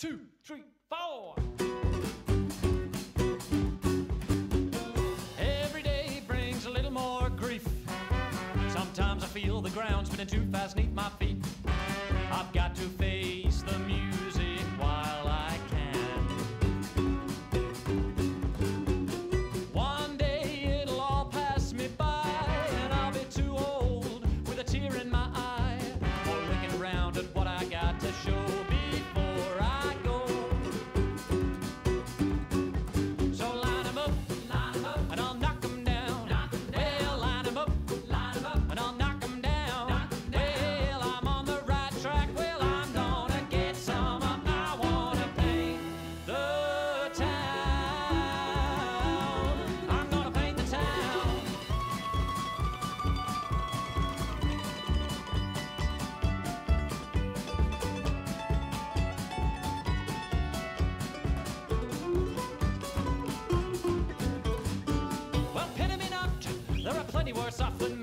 2, 3, 4. Every day brings a little more grief. Sometimes I feel the ground spinning too fast beneath my feet. I've got to face the music while I can. One day it'll all pass me by, and I'll be too old with a tear in my eye, or looking around at what I got to show before I go. So line 'em up, and I'll knock 'em down. Well, line 'em up, and I'll knock 'em down. Well, I'm on the right track. Well, I'm gonna get some. I wanna paint the town. I'm gonna paint the town. Well, pity me not, there are plenty worse off than me.